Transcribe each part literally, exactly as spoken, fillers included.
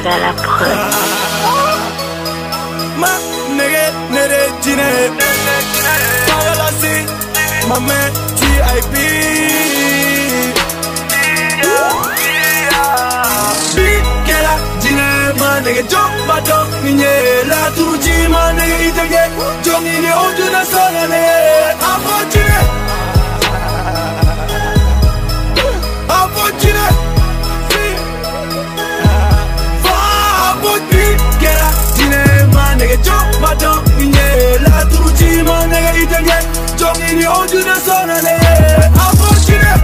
Paga la preuve. Ma nigga, nere jine. Paga la si, ma man T I P. Big kela jine, ma nigga jump bato ninye la turuji ma nigga itege. Jongi ni oju na sona ne. Abo jine. Abo jine. Nigga jump my dump in yeah, la turuji ma nigga itenge. Jongi ni oju na sona ne. Unfortunate,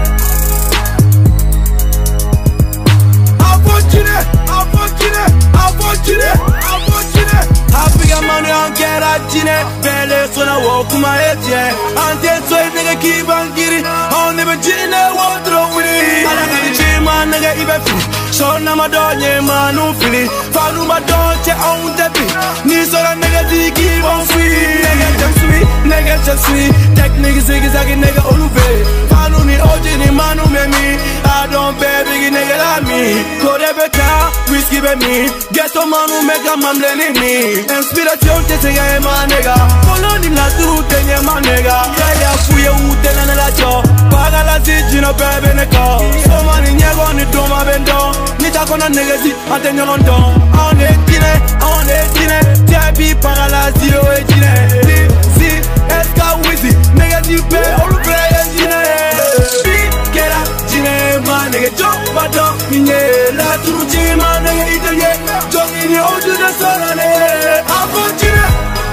unfortunate, unfortunate, unfortunate, unfortunate. Africa money on kera jine, bele sona woku ma etie. Ante soy nigga keep on getting, on never jine wodro wili. Ala kali chima nigga ibe free. Sona madonye manu fili, fanu madonche on debi. Ni sora nigga di keep on free. Nigga just sweet, nigga just sweet. Tech nigga ziggy zaggy nigga oluve. Fanu ni oji ni manu me me. I don't pay biggie nigga like me. Kore beka, whiskey be me. Get on manu make a man blending me. Inspiration te se gae ma nigga. Follow ni la tu tenye ma nigga. Kaya fuye ute na la cho. Paga la ziji no bebe neko. So mani nyego ni doma bendo. Nita kona negezi, ate nyolondo. On est dîner, on est dîner. T I P para la zio et dîner. Si, eska wizzy, negezi pe, all play et dîner. Big kera dîner, ma nege jump bato. Minye la turuji ma nege itenge. Jongi ni oju de solane. Abo dîner.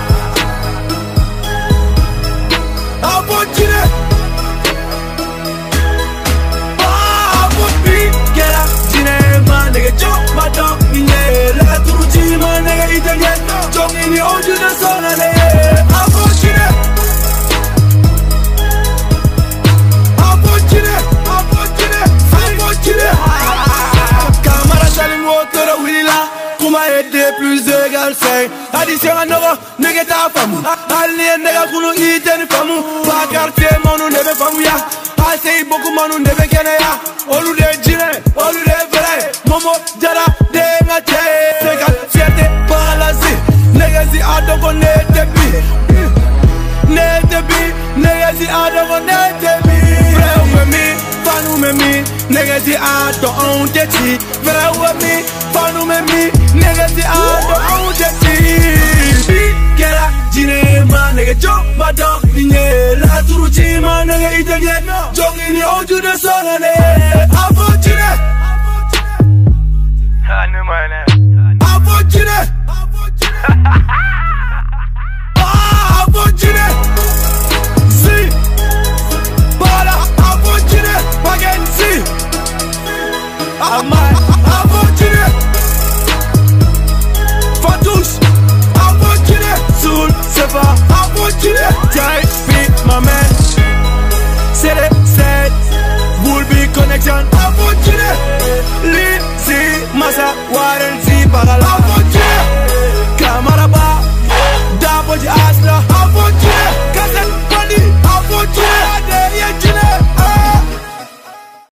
Abo dîner. Nigga jump my dog, yeah. La turuji ma nigga itenge. Jongi ni oju na sona ne. Unfortunate, unfortunate, unfortunate, unfortunate. Camara salim woto da wila. Kuma ede plus égal cinq. Addition à neuf, nigga ta famu. Alien nigga kunu iten famu. Pa quartier monu nebe famu ya. Asei boku manu nebe kene ya. Olu de jine, olu de vrai. Momo jara de ngate. Sega fierte palazi. Legacy adoko ne tebi. Ne tebi. Legacy adoko ne tebi. Frère with me, fanu me me. Legacy ado on teti. Frère with me, fanu me me. Legacy ado on teti. Kera jine ma nigga jump my dog. Inye la turuji ma nigga itenge. Jongi ni oju de sona ne. Unfortunate. Unfortunate. Ah, unfortunate. See, but unfortunate. Again, see. I'm unfortunate. Fatouche. Unfortunate. Soul, Sefa. Unfortunate. Tight beat, my man. Set it, set. Will be connection. Unfortunate. Lizzy, Massa, Warren, Z, Bagala. Unfortunate.